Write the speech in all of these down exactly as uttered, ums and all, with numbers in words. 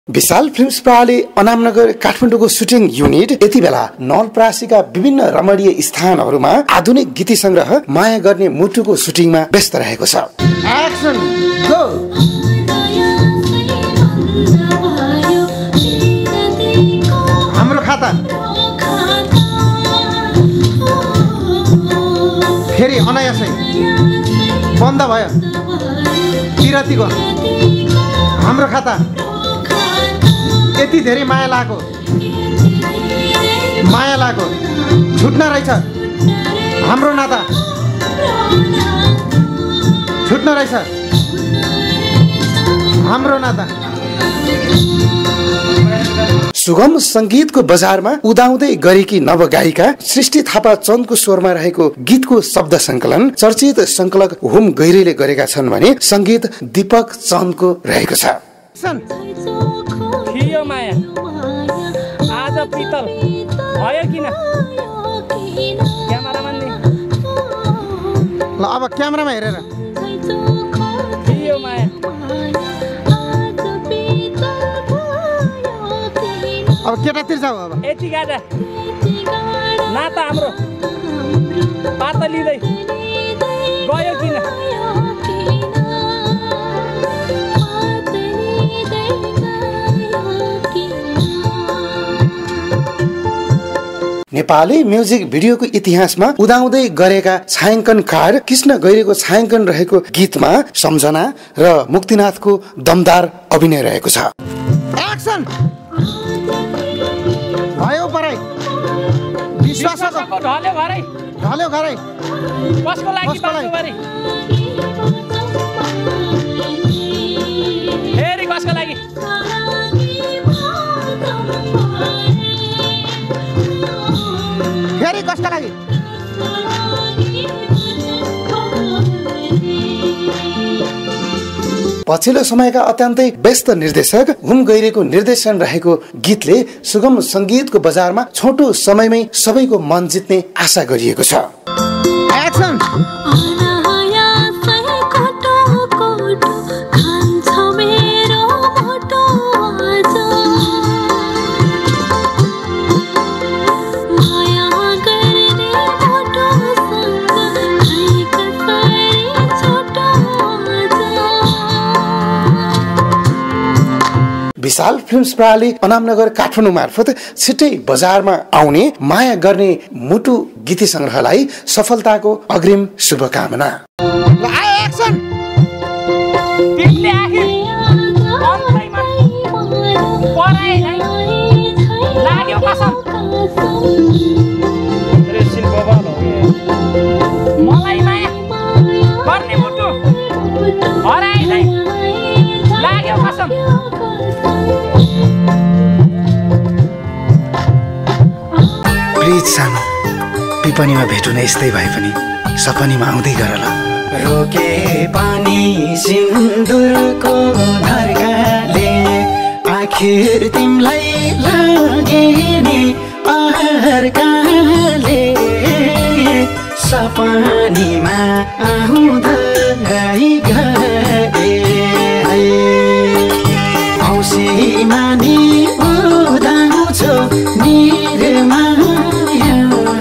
विशाल films प्रणाली अनामनगर काठमाडौँको shooting unit यति बेला नवलपरासीका विभिन्न रमणीय स्थानहरूमा आधुनिक गीत संग्रह माया गर्ने मुटुको सुटिङमा व्यस्त रहेको छ। Action go. हाम्रो खाता फेरि अनायासै बन्द भयो। पिरतीको हाम्रो खाता यति धेरै माया लागेको माया लागेको छुट्न रहेछ। हाम्रो नाता छुट्न रहेछ। हाम्रो नाता। सुगम संगीतको बजारमा उदाउँदै गरेकी नवगायिका सृष्टि थापा चन्दको स्वरमा रहेको गीतको शब्द संकलन चर्चित संकलक हुम गैरेले गरेका छन् भने संगीत दीपक चन्दको रहेको छ। थियो माया आज पितल भयो किन? क्यामेराम्यानले ल अब क्यामेरामा हेरेर थियो माया अब केटातिर जाऊ। अब यति गाडा नाता हाम्रो पातलिँदै गयो किन? नेपाली म्युजिक भिडियोको इतिहासमा उदाउँदै गरेका छायाङ्कनकार कृष्ण गैरेको छायाङ्कन रहेको गीतमा सम्झना र मुक्तिनाथको दमदार अभिनय रहेको छ। एक्सन भयो परै विश्वासको ढल्यो घरै ढल्यो घरै कसको लागि बाँच्नुबारे फेरि कसको लागि? फेरि कसको लागि? पछिल्लो समयका अत्यन्तै व्यस्त निर्देशक हुम गैरेको निर्देशन रहेको गीतले सुगम संगीतको बजारमा छोटो समयमै सबैको मन जित्ने आशा गरिएको छ। एक्सन विशाल फिल्म्स प्रणाली अनामनगर काठमाडौँ मार्फत छिट्टै बजारमा आउने माया गर्ने मुटु गीत संग्रहलाई सफलताको अग्रिम शुभकामना। प्लिज सानो पिपनीमा भेटुन यस्तै भए पनि सपनीमा आउँदै गर ल। रोके पानी सिन्दुरको धर्काले आखिर तिमलाई लागे नि अर्काले सपनीमा आउँदै गए औँसीमा नि उदाउँछौ निर्माया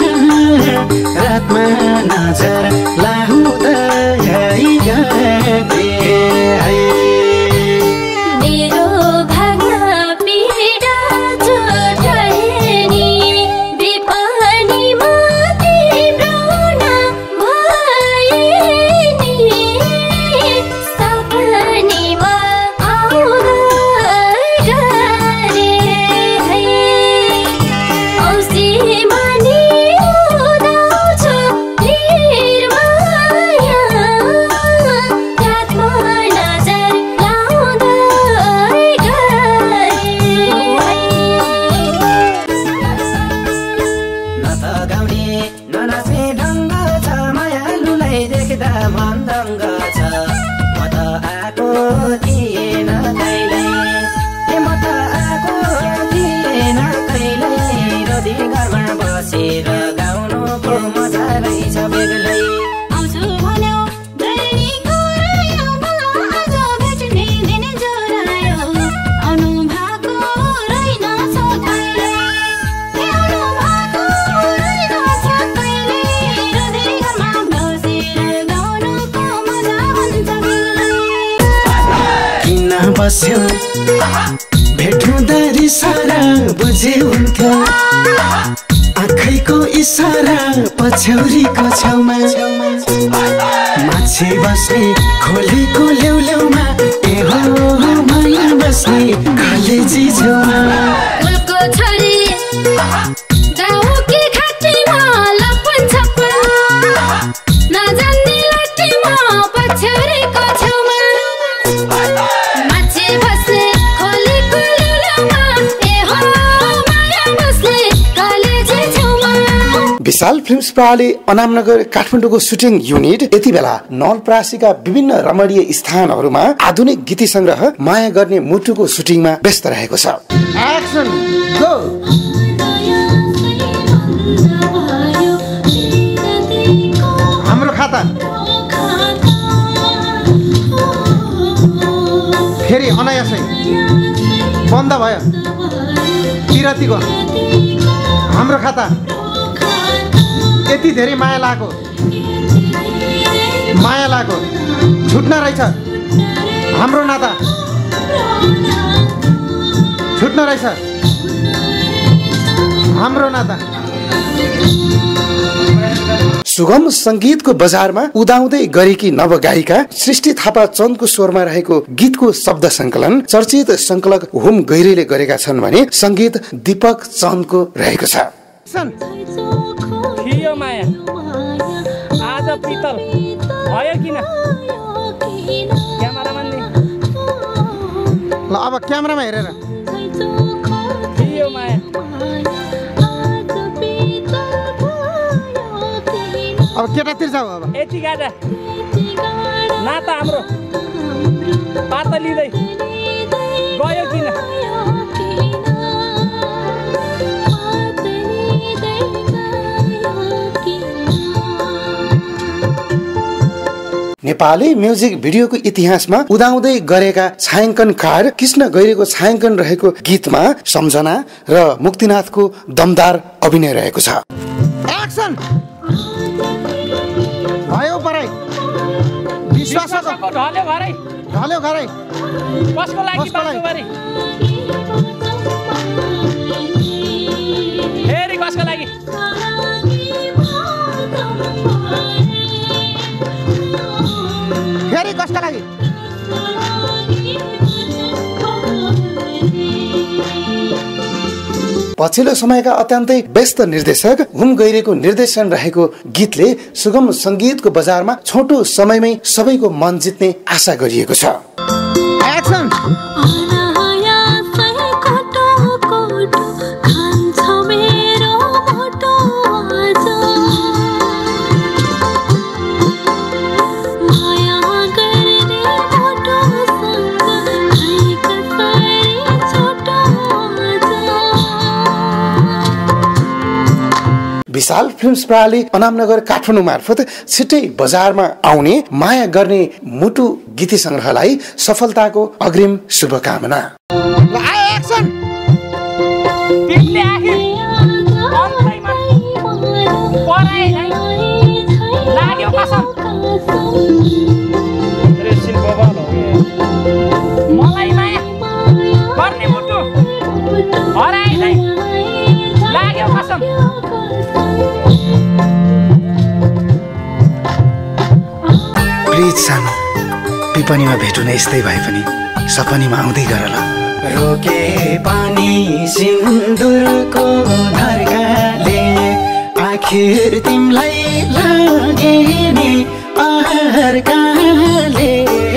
रातमा नजर लाउँदै गए मेरो भाग्य पीडा जोड्दै नि विपनीमा तिम्रो नाम भए नि सपनीमा आउँदै गए औँसीमा नि उदाउँछौ निर्माया रातमा नजर लाउँदै गए न त गाउने न नाच्ने ढङ्ग छ मायालुलाई देख्दा मन दङ्ग छ म त आएको थिएन कहिल्यै ए म त आएको थिएन कहिल्यै नदी घरमा बसेर गाउनुको मजा रहेछ बेग्लै आउँछु भन्यो दैनी गरायो मलाई आज भेट्ने दिन जोरायो आउनु भएको बस्यो भेटुँदा रिसारा बुझे उनका आँखैको इसारा पछ्यौरीको छेउमा माछी बस्ने खोलेको ल्याउल्याउमा ए हो माया बस्ने कलेजी छेउमा फुलको छोरी गाउँकी खाटीमा लपन छप्पन नजान्ने लाटीमा पछ्यौरीको छेउमा माछी बस्ने खोलेको ल्याउल्याउमा ए हो माया बस्ने कलेजी छेउमा। विशाल फिल्म्स प्रणाली अनामनगर काठमाडौँको सुटिङ युनिट यति बेला नवलपरासीका विभिन्न रमणीय स्थानहरूमा आधुनिक गीत संग्रह माया गर्ने मुटुको सुटिङमा व्यस्त रहेको छ। Action go. हाम्रो खाता फेरि अनायासै बन्द भयो विरतीको हाम्रो खाता यति धेरै माया लागेको माया लागेको छुट्न रहेछ हाम्रो नाता छुट्न रहेछ हाम्रो नाता। सुगम संगीतको बजारमा उदाउँदै गरेकी नवगायिका सृष्टि थापा चन्दको स्वरमा रहेको गीतको शब्द संकलन चर्चित संकलक हुम गैरेले गरेका छन् भने संगीत दीपक चन्दको रहेको छ। थियो माया आज पितल भयो किन क्यामेराम्यानले ल अब क्यामेरामा हेरेर थियो माया अब केटातिर जाऊ अब यति गाडा नाता हाम्रो पाता लिँदै गयो किन नेपाली म्युजिक भिडियोको इतिहासमा उदाउँदै गरेका छायाङ्कनकार कृष्ण गैरेको छायाङ्कन रहेको गीतमा सम्झना र मुक्तिनाथको दमदार अभिनय रहेको छ। एक्सन भयो पराई विश्वासको ढल्यो घरै ढल्यो घरै कसको लागि बाँच्नु गरे फेरि कसको लागि फेरि कसका लागि पछिल्लो समयका अत्यन्तै व्यस्त निर्देशक हुम गैरेको निर्देशन रहेको गीतले सुगम संगीतको बजारमा छोटो समयमै सबैको मन जित्ने आशा गरिएको छ। एक्सन विशाल फिल्म्स प्रणाली अनामनगर काठमाडौँ मार्फत छिट्टै बजारमा आउने माया गर्ने मुटु गीत संग्रहलाई सफलताको अग्रिम शुभकामना। मलाई माया गर्ने मुटु हराइ नै लाग्यो कसम प्लिज सानो पिपनीमा भेटुन यस्तै भए पनि सपनीमा आउँदै गर ल। रोके पानी सिन्दुरको धर्काले आखिर तिमलाई लागे नि अर्काले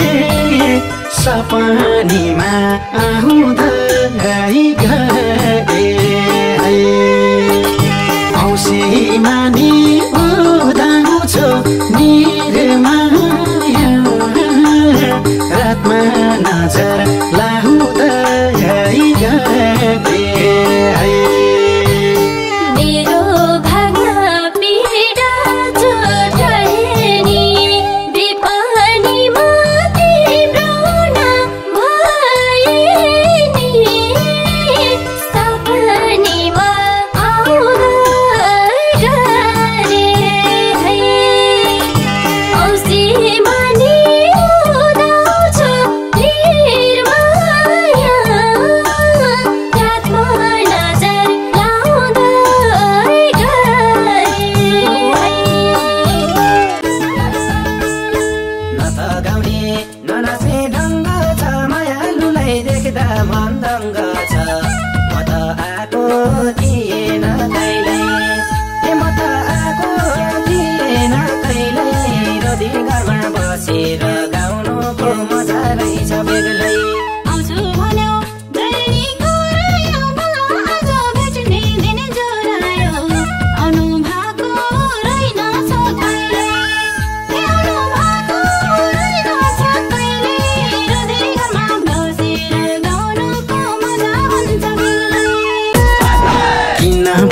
सपनीमा आउँदै गए औँसी मानी उदाउँछौ निर्माया रातमा नजर लाउँदै गए मेरो भाग्य पीडा जोड्ने विपनीमा तिम्रो नाम भए नि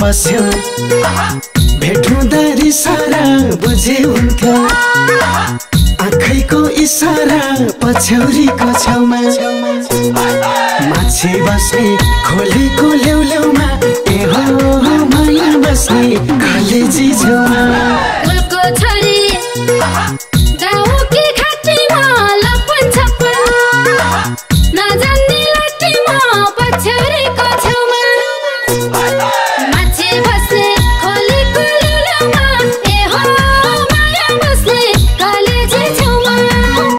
बस्यो भेट्नुहुँदा रिसारा बुझे हुन्थ्यो आँखैको इसारा पछ्यौरीको छेउमा माछी बस्ने खोलीको ल्याउल्याउमा ए हो माया बस्ने कलेजी छेउमा फुलको